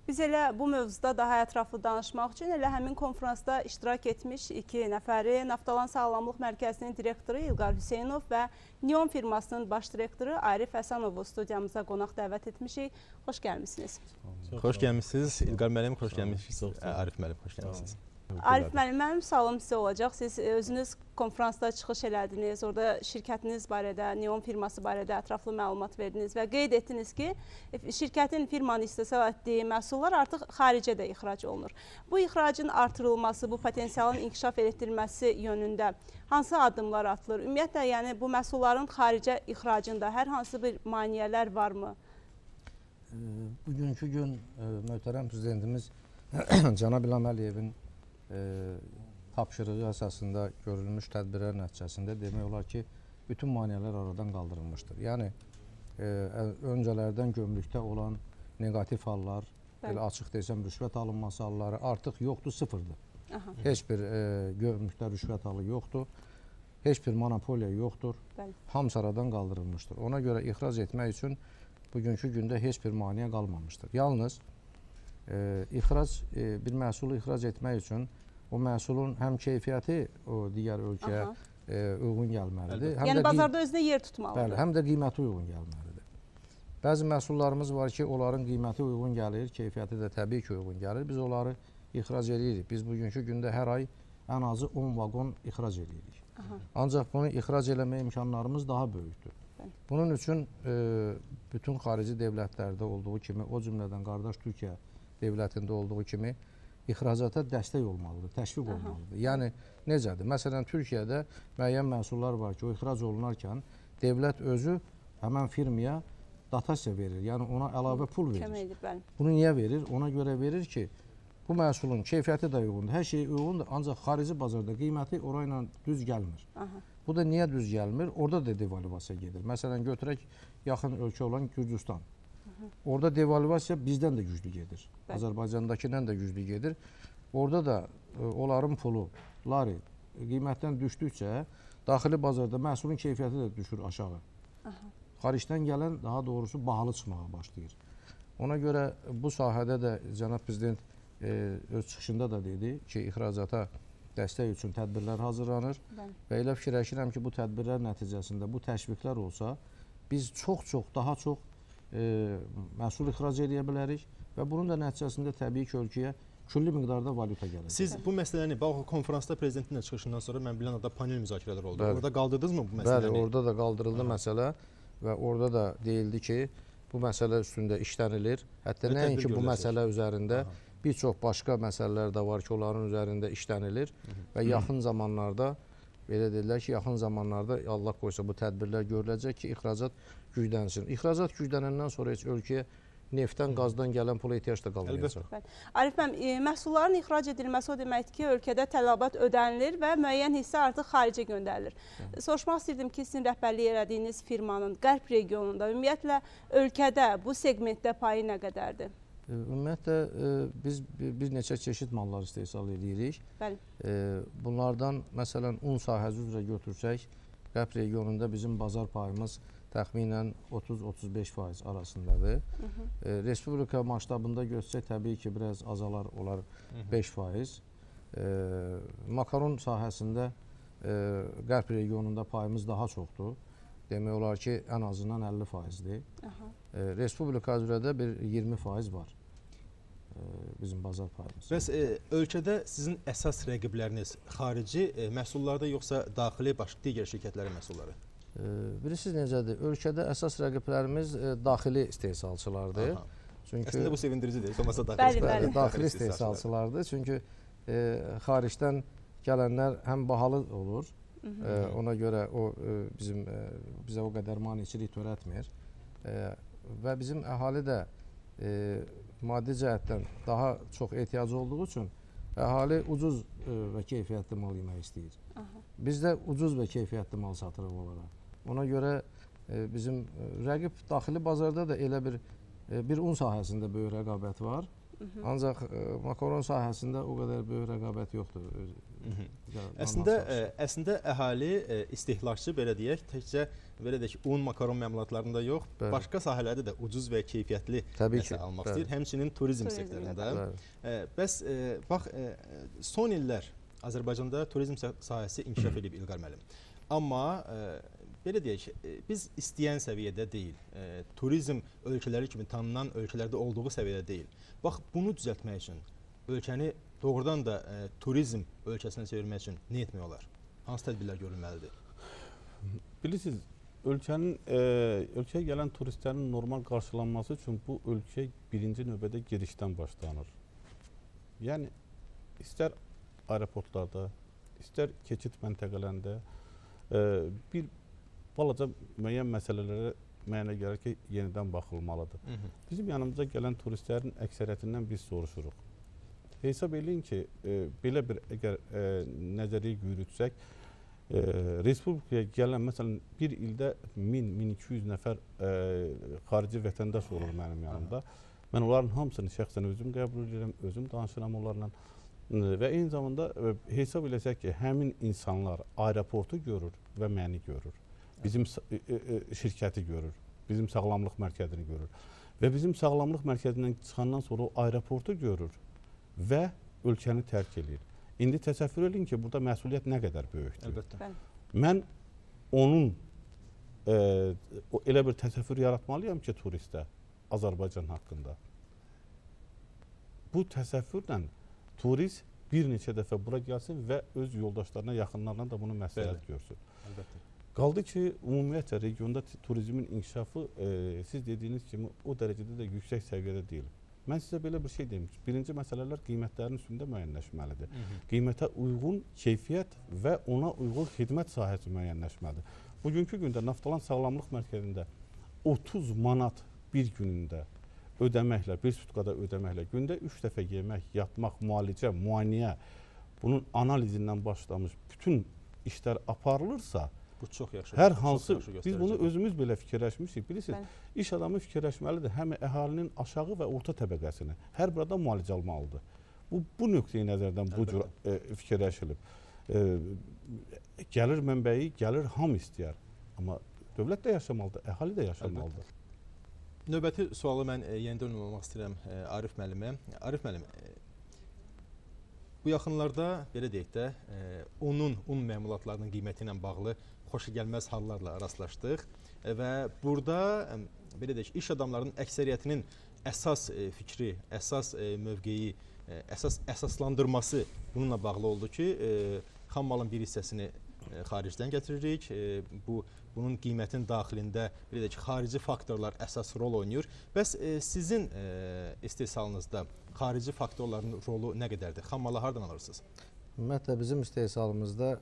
Biz elə bu mövzuda daha ətraflı danışmaq üçün elə həmin konferansda iştirak etmiş iki nəfəri Naftalan Sağlamlıq Mərkəzinin direktoru İlqar Hüseynov və Neon firmasının baş direktoru Arif Həsənovu studiyamıza qonaq dəvət etmişik. Xoş gəlmişsiniz. Xoş gəlmişsiniz İlqar müəllim, xoş gəlmişsiniz Arif müəllim, xoş gəlmişsiniz. Arif müəllim, mənim sualım sizə olacaq. Siz özünüz konferansda çıxış elədiniz, orada şirkətiniz barədə, Neon firması barədə ətraflı məlumat verdiniz və qeyd etdiniz ki, şirkətin firmanın istehsal etdiyi məhsullar artıq xaricə də ixrac olunur. Bu ixracın artırılması, bu potensialın inkişaf etdirilməsi yönündə hansı addımlar atılır? Ümumiyyətlə, yəni bu məhsulların xaricə ixracında hər hansı bir maneələr varmı? Bugünkü gün möhtərəm prezidentimiz Cənab İlham Əliyevin tapşırığı əsasında görülmüş tədbirlər nəticəsində demək olar ki, bütün maneələr aradan qaldırılmışdır. Yəni, öncələrdən gömrükdə olan negativ hallar, elə açıq desəm, rüşvət alınması halları artıq yoxdur, sıfırdır. Heç bir gömrükdə rüşvət halı yoxdur, heç bir monopoliya yoxdur, hamısı aradan qaldırılmışdır. Ona görə ixrac etmək üçün bugünkü gündə heç bir maneə qalmamışdır. Yalnız, bir məhsulu ixrac etmək üçün o məhsulun həm keyfiyyəti o digər ölkəyə uyğun gəlməlidir. Yəni bazarda özünə yer tutmalıdır. Bəli, həm də qiyməti uyğun gəlməlidir. Bəzi məhsullarımız var ki, onların qiyməti uyğun gəlir, keyfiyyəti də təbii ki, uyğun gəlir. Biz onları ixrac edirik. Biz bugünkü gündə hər ay ən azı 10 vaqon ixrac edirik. Ancaq bunu ixrac eləmə imkanlarımız daha böyükdür. Bunun üçün bütün xarici dövlətlərdə olduğu kimi, o cümlədən qardaş Türkiyə dövlətində olduğu kimi ixracata dəstək olmalıdır, təşviq olmalıdır. Yəni, necədir? Məsələn, Türkiyədə müəyyən məhsullar var ki, o ixrac olunarkən dövlət özü həmən firmaya dotasiya verir, yəni ona əlavə pul verir. Bunu niyə verir? Ona görə verir ki, bu məhsulun keyfiyyəti də uyğundur, hər şey uyğundur, ancaq xarici bazarda qiyməti orayla düz gəlmir. Bu da niyə düz gəlmir? Orada da devalvasiya gedir. Məsələn, götürək yaxın ölkə olan Gürcüstan. Orada devalvasiya bizdən də güclü gedir. Azərbaycandakindən də güclü gedir. Orada da onların pulu, lari, qiymətdən düşdükcə daxili bazarda məhsulun keyfiyyəti də düşür aşağı. Xaricdən gələn, daha doğrusu, bahalı çıxmağa başlayır. Ona görə bu sahədə də Cənab Prezident öz çıxışında da dedi ki, ixracata dəstək üçün tədbirlər hazırlanır və elə fikirləşirəm ki, bu tədbirlər nəticəsində bu təşviqlər olsa, biz daha çox məhsul ixrac edə bilərik və bunun da nəticəsində təbii ki, ölkəyə külli miqdarda valyuta gələcək. Siz bu məsələni, bax, konferansda prezidentin çıxışından sonra mən bilən da panel müzakirələr oldu. Orada qaldırdınızmı bu məsələni? Bəli, orada da qaldırıldı məsələ və orada da deyildi ki, bu məsələ üstündə işlənilir. Hətta nəinki bu məsələ üzərində bir çox başqa məsələlər də var ki, onların üzərində işlənilir və yaxın zamanlarda, belə dedilər ki, yaxın zamanlarda Allah qoysa bu tədbirlər görüləcək ki, ixracat güclənsin. İxracat güclənəndən sonra heç ölkəyə neftdən, qazdan gələn pula ehtiyac da qalmayacaq. Arif müəllim, məhsulların ixrac edilməsi o deməkdir ki, ölkədə tələbat ödənilir və müəyyən hissə artıq xaricə göndərilir. Soruşmaq istəyirdim ki, sizin rəhbərlik elədiyiniz firmanın qərb regionunda, ümumiyyətlə, ölkədə bu segmentdə payı nə qədərdir? Ümumiyyətlə, biz bir neçə çeşid mallar istehsal edirik. Bunlardan, məsələn, un sahəsi üzrə götürsək, qərb regionunda bizim bazar payımız təxminən 30-35% arasındadır. Respublika maştabında götürsək, təbii ki, biraz azalar olar 5%. Makaron sahəsində qərb regionunda payımız daha çoxdur. Demək olar ki, ən azından 50%-dir. Respublika üzrə bir 20% var bizim bazar payımız. Bəs ölkədə sizin əsas rəqibləriniz xarici məhsullarda yoxsa daxili digər şirkətlərin məhsulları? Bilirsiniz necədir? Ölkədə əsas rəqiblərimiz daxili istehsalçılardır. Əslində bu sevindiricidir. Daxili istehsalçılardır. Çünki xaricdən gələnlər həm bahalı olur, ona görə bizə o qədər maneçilik törətmir və bizim əhali də maddi cəhətdən daha çox ehtiyacı olduğu üçün əhali ucuz və keyfiyyətli mal yemək istəyir. Biz də ucuz və keyfiyyətli mal satırıq onlara. Ona görə bizim rəqib daxili bazarda da elə bir un sahəsində böyük rəqabət var. Ancaq makaron sahəsində o qədər böyük rəqabət yoxdur. Əslində əhali istehlakçı belə deyək, təkcə belə deyək un, makaron məmulatlarında yox, başqa sahələrdə də ucuz və keyfiyyətli nəsə almaq istəyir, həmçinin turizm sektorunda. Bəs bax, son illər Azərbaycanda turizm sahəsi inkişaf edib İlqar müəllim. Amma belə deyək, biz istəyən səviyyədə deyil, turizm ölkələri kimi tanınan ölkələrdə olduğu səviyyədə deyil. Bax, bunu düzəltmək üçün ölkəni doğrudan da turizm ölkəsinə çevirmək üçün nə etmək olar? Hansı tədbirlər görülməlidir? Bilirsiniz, ölkəyə gələn turistlərin normal qarşılanması üçün bu ölkə birinci növbədə girişdən başlanır. Yəni, istər aeroportlarda, istər keçid məntəqələrində bir balaca müəyyən məsələlərə mənə gəlir ki, yenidən baxılmalıdır. Bizim yanımıza gələn turistlərin əksəriyyətindən biz soruşuruq. Hesab eləyin ki, belə bir əgər nəzəriyyə yürütsək, Respublikaya gələn, məsələn, bir ildə 1000-1200 nəfər xarici vətəndaş olur mənim yanımda. Mən onların hamısını şəxsən özüm qəbul edirəm, özüm danışıram onlarla və eyni zamanda hesab eləsək ki, həmin insanlar aeroportu görür və məni görür, bizim şirkəti görür, bizim sağlamlıq mərkəzini görür və bizim sağlamlıq mərkəzindən çıxandan sonra o aeroportu görür və ölkəni tərk edir. İndi təsəvvür edin ki, burada məsuliyyət nə qədər böyükdür. Əlbəttə. Mən onun elə bir təsəvvür yaratmalıyam ki, turistə Azərbaycan haqqında. Bu təsəvvürlə turist bir neçə dəfə bura gəlsin və öz yoldaşlarına, yaxınlarına da bunu məsləhət görsün. Əlbəttə. Qaldı ki, ümumiyyətlə regionda turizmin inkişafı siz dediyiniz kimi o dərəcədə də yüksək səviyyədə deyil. Mən sizə belə bir şey deyim. Birinci məsələlər qiymətlərin üstündə müəyyənləşməlidir. Qiymətə uyğun keyfiyyət və ona uyğun xidmət sahəsi müəyyənləşməlidir. Bugünkü gündə Naftalan Sağlamlıq Mərkəzində 30 manat bir günündə ödəməklə, bir sutqada ödəməklə, gündə 3 dəfə yemək, yatmaq, müalicə, müayinəyə, bunun analizindən başlamış bütün işlər aparılırsa, bu çox yaxşı. Hər hansı, biz bunu özümüz belə fikirləşmişik. Bilirsiniz, iş adamı fikirləşməlidir həm əhalinin aşağı və orta təbəqəsini. Hər bir adam müalicə almalıdır. Bu nöqteyi nəzərdən bu cür fikirləşilib. Gəlir mənbəyi, gəlir hamı istəyər. Amma dövlət də yaşamalıdır, əhali də yaşamalıdır. Növbəti sualı mən yenidən ünvanlamaq istəyirəm Arif müəllimə. Arif müəllim, bu yaxınlarda, belə deyək də, un məmulatlarının qiyməti ilə bağlı xoşagəlməz hallarla rastlaşdıq və burada belə deyək, iş adamlarının əksəriyyətinin əsas fikri, əsas mövqeyi, əsaslandırması bununla bağlı oldu ki, xam malın bir hissəsini xaricdən gətiririk. Bunun qiymətin daxilində belə deyək, xarici faktorlar əsas rol oynayır. Bəs sizin istehsalınızda xarici faktorların rolu nə qədərdir? Xam malı hardan alırsınız? Ümumiyyətlə, bizim istehsalımızda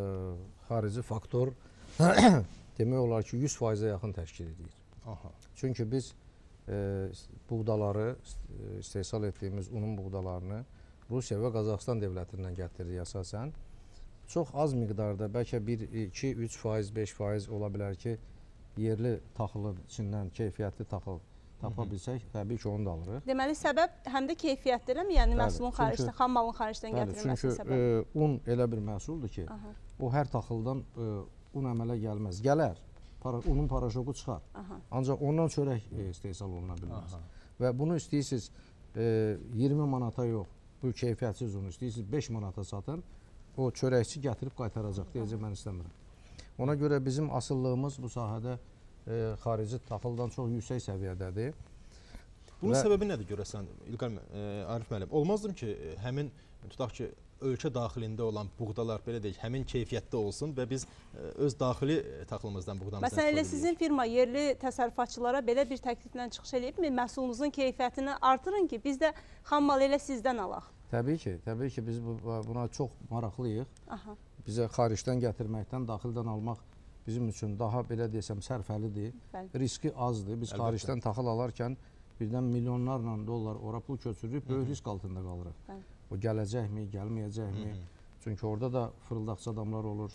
xarici faktor demək olar ki, 100%-ə yaxın təşkil edir. Çünki biz buğdaları, istehsal etdiyimiz unun buğdalarını Rusiya və Qazaxıstan dövlətindən gətiririk əsasən. Çox az miqdarda, bəlkə 1, 2, 3%, 5% ola bilər ki, yerli taxılın içindən keyfiyyətli taxıl tapa bilsək, təbii ki, onu da alırıq. Deməli, səbəb həm də keyfiyyətdirəm, yəni məhsulun xaricdən, xam malın xaricdən gətirilməsi səbəb. Çünki un elə bir məhsuldur ki, o hər taxıldan un əmələ gəlməz. Gələr, unun paraşoku çıxar. Ancaq ondan çörək istehsal oluna bilməz. Və bunu istəyirsiniz 20 manata yox, bu keyfiyyətsiz unu istəyirsiniz 5 manata satın, o çörəkçi gətirib qaytaracaq, deyəcək, mən istəmirəm. Ona görə bizim asıllığımız bu sahədə xarici taxıldan çox yüksək səviyyədədir. Bunun səbəbi nədir görəsən, İlqar Arif müəllim? Olmazdım ki, həmin, tutaq ki, ölkə daxilində olan buğdalar, belə deyək, həmin keyfiyyətdə olsun və biz öz daxili taxılımızdan, buğdamızdan istifadə edirik. Məsələn, elə sizin firma yerli təsərrüfatçılara belə bir təkliflə çıxış edibmi? Məhsulunuzun keyfiyyətini artırın ki, biz də xam mal elə sizdən alaq. Təbii ki, biz buna çox maraqlıyıq. Bizə xaricdən gətirməkdən, daxildən almaq bizim üçün daha, belə desəm, sərfəlidir. Riski azdır. Biz xaricdən taxıl alarkən birdən milyonlarla dollar ora pul köçürürük, böyük risk altında qalırıq. O gələcəkmi, gəlməyəcəkmi? Çünki orada da fırıldaqçı adamlar olur.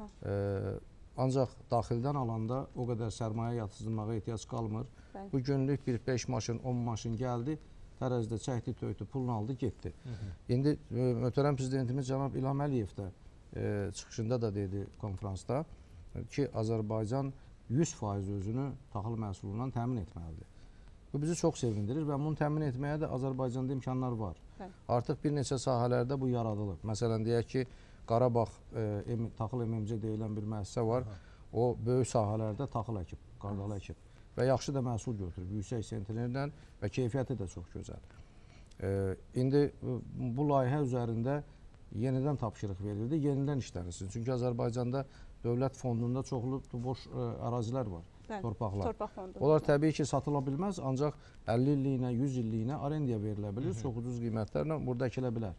Ancaq daxildən alanda o qədər sərmayə yatızdırmağa ehtiyac qalmır. Bu günlük bir 5 maşın, 10 maşın gəldi, tərəzidə çəkdi, töydü, pulunu aldı, getdi. İndi möhtərəm prezidentimiz cənab İlham Əliyev də çıxışında da dedi konfransda ki, Azərbaycan 100% özünü taxıl məhsulundan təmin etməlidir. Bu bizi çox sevindirir və bunu təmin etməyə də Azərbaycanda imkanlar var. Artıq bir neçə sahələrdə bu yaradılıb. Məsələn, deyək ki, Qarabağ taxıl MMC deyilən bir müəssisə var. O, böyük sahələrdə taxıl əkib, qardalı əkib və yaxşı da məhsul götürüb, yüksək sentrlərdən və keyfiyyəti də çox gözəl. İndi bu layihə üzərində yenidən tapşırıq verildi, yenidən işlənilsin. Çünki Azərbaycanda dövlət fondunda çoxlu boş ərazilər var, torpaqlar. Onlar təbii ki, satıla bilməz, ancaq 50 illiyinə, 100 illiyinə arendaya verilə bilir, çox ucuz qiymətlərlə burada əkilə bilər.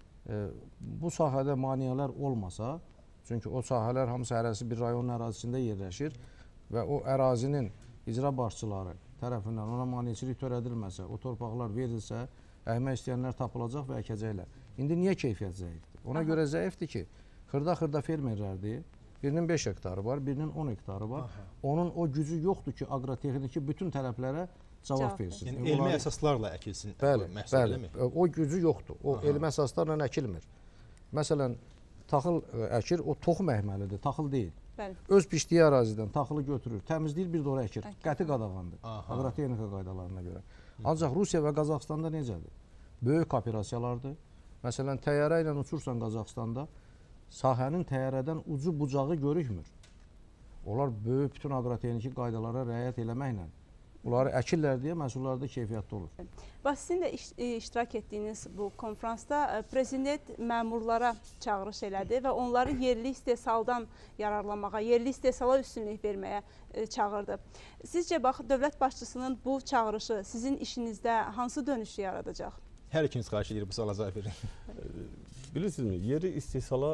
Bu sahədə maneələr olmasa, çünki o sahələr hamısı hərəsi bir rayonun ərazisində yerləşir və o ərazinin icra başçıları tərəfindən ona maneəçilik törədilməsə, o torpaqlar verilsə, əhmək istəyənlər tapılacaq və əkəcəklər. İndi niyə keyfiyyət zəifdir? Ona görə zəifdir ki, xırda-xırda fermerlərdir, birinin 5 hektarı var, birinin 10 hektarı var. Onun o gücü yoxdur ki, agrotexniki bütün tələblərə cavab versin. Yəni, elmi əsaslarla əkilsin. Bəli, o gücü yoxdur. O elmi əsaslarla əkilmir. Məsələn, taxıl əkir, o toxum əkməlidir, taxıl deyil. Öz biçdiyi ərazidən taxılı götürür, təmizləyir, bir də ora əkir. Qəti qadağandır, agrotexnika qaydalarına görə. Ancaq Rusiya və Qazaxstanda necədir? Böyük kooperasiyalardır. Məsələn, təyyarə ilə uçursan Qazaxstanda, sahənin təyyarədən ucu bucağı görükmür. Onlar böyük bütün agrotexniki qaydalara riayət eləməklə bunları əkirlər deyə məhsullarda keyfiyyətli olur. Bax, sizin də iştirak etdiyiniz bu konfransda prezident məmurlara çağırış elədi və onları yerli istehsaldan yararlanmağa, yerli istehsala üstünlük verməyə çağırdı. Sizcə, bax, dövlət başçısının bu çağırışı sizin işinizdə hansı dönüşü yaradacaq? Hər ikiniz xahiş edir bu suala cavab verin. Bilirsinizmi, yerli istehsala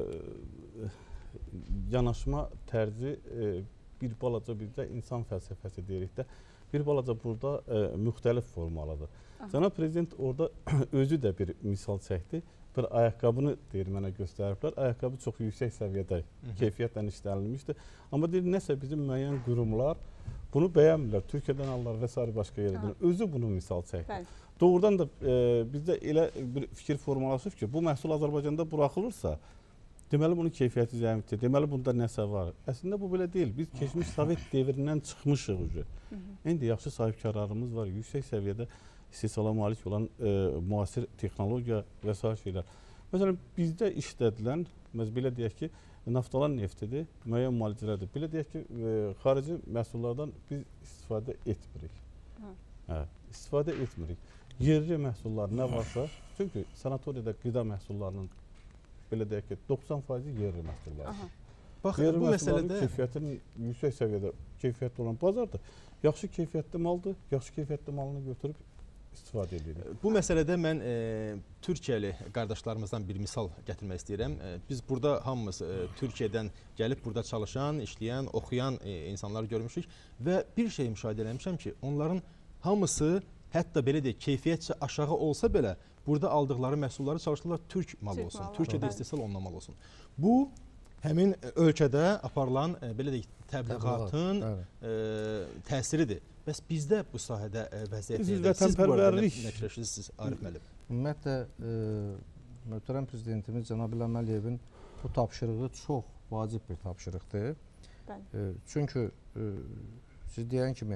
yanaşma tərzi bir balaca bizdə insan fəlsəfəsi deyirik də, bir balaca burada müxtəlif formalıdır. Cənab Prezident orada özü də bir misal çəkdi. Bir ayaqqabını deyir mənə göstəriblər. Ayaqqabı çox yüksək səviyyədə keyfiyyətlə işlənilmişdir. Amma deyir, nəsə bizim müəyyən qurumlar bunu bəyənmirlər. Türkiyədən alırlar və s. başqa yerdən. Özü bunu misal çəkdi. Doğrudan da bizdə elə bir fikir formalaşıb ki, bu məhsul Azərbaycanda buraxılırsa, deməli bunun keyfiyyəti zəifdir, deməli bunda nəsə var. Əslində bu belə deyil. Biz keçmiş Sovet devrindən çıxmışıq. İndi yaxşı sahibkarlarımız var, yüksək səviyyədə istehsala malik olan müasir texnologiya və s. şeylər. Məsələn, bizdə işlədilən, belə deyək ki, naftalan neftidir, müəyyən müalicələrdir. Belə deyək ki, xarici məhsullardan biz istifadə etmirik. İstifadə etmirik. Yerli məhsullar nə varsa, çünki sanatoriyada qida məhsullarının belə deyək ki, 90% yerli məhsullardır. Bax, yerli bu məsələdə keyfiyyətinin yüksək səviyyədə keyfiyyətli olan bazardır. Yaxşı keyfiyyətli maldır, yaxşı keyfiyyətli malını götürüb istifadə edirik. Bu məsələdə mən Türkiyəli qardaşlarımızdan bir misal gətirmək istəyirəm. Biz burada hamımız Türkiyədən gəlib burada çalışan, işləyən, oxuyan insanları görmüşük və bir şey müşahidə eləmişəm ki, onların hamısı hətta belə deyək, keyfiyyətcə aşağı olsa belə burada aldıqları məhsulları çalışırlar Türk malı olsun, Türkiyədə istehsal olunan mal olsun. Bu, həmin ölkədə aparılan, belə deyək, təbliğatın təsiridir. Bəs bizdə bu sahədə vəziyyət nedir? Siz bu arada nə fikirləşirsiniz, Arif müəllim? Ümumiyyətlə, möhtərəm prezidentimiz Cənab İlham Əliyevin bu tapşırığı çox vacib bir tapşırıqdır. Çünki siz deyən kimi,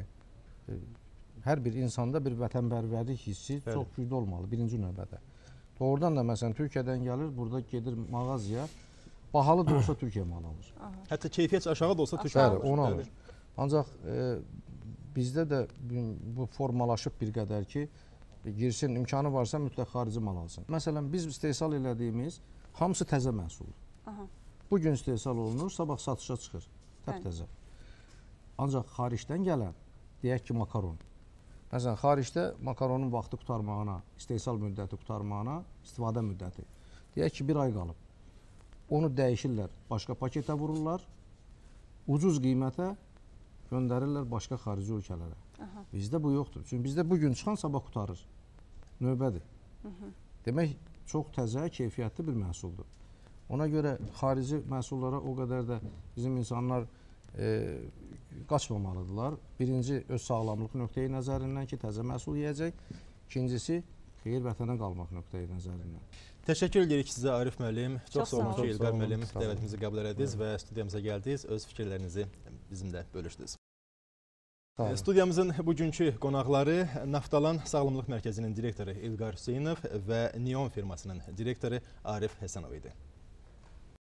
hər bir insanda bir vətənpərvərlik hissi çox güclü olmalı, birinci növbədə. Doğrudan da, məsələn, Türkiyədən gəlir, burada gedir mağazaya, bahalı da olsa Türkiyə malı alır. Hətta keyfiyyət aşağı da olsa Türkiyə alır. Onu alır. Ancaq bizdə də bu formalaşıb bir qədər ki, girsin, imkanı varsa mütləq xarici mal alsın. Məsələn, biz istehsal elədiyimiz hamısı təzə məhsuldur. Bugün istehsal olunur, sabah satışa çıxır, təzə. Ancaq xaricdən gələn, deyək ki, makaron. Məsələn, xaricdə makaronun vaxtı qutarmağına, istehsal müddəti qutarmağına, istifadə müddəti. Deyək ki, bir ay qalıb. Onu dəyişirlər, başqa paketə vururlar, ucuz qiymətə göndərirlər başqa xarici ölkələrə. Bizdə bu yoxdur. Çünki bizdə bugün çıxan sabah qutarır. Növbədir. Demək, çox təzə, keyfiyyətli bir məhsuldur. Ona görə xarici məhsullara o qədər də bizim insanlar qaçmamalıdırlar. Birinci, öz sağlamlıq nöqteyi nəzərindən ki, təzə məhsul yiyəcək. İkincisi, xeyir vətənə qalmaq nöqteyi nəzərindən. Təşəkkür edirik sizə Arif müəllim. Çox sağ olun ki, İlqar müəllim Sağ olun. dəvətimizi qəbul elədiniz və studiyamıza gəldiniz, öz fikirlərinizi bizimlə bölüşdünüz. Studiyamızın bugünkü qonaqları Naftalan Sağlamlıq Mərkəzinin direktoru İlqar Hüseynov və Neon firmasının direktoru Arif Həsənov idi.